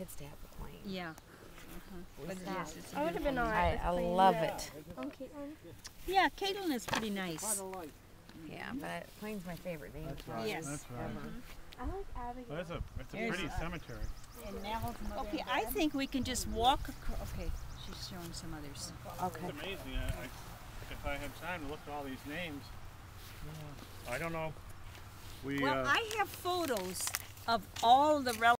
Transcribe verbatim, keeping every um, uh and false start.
kids to have the plane. Yeah. Uh-huh. But Stop. yes, it's a I would have been beautiful alright. I, I with playing love that. it. Oh, Caitlin. Yeah, Caitlin is pretty nice. Yeah, but plane's my favorite name. That's right. Yes. That's right. I like Abigail. Well, that's a, it's a There's pretty a- cemetery. Okay, I think we can just walk across. Okay, she's showing some others. Okay. It's amazing. I, I, if I had time to look at all these names, I don't know. We. Well, uh, I have photos of all the relatives.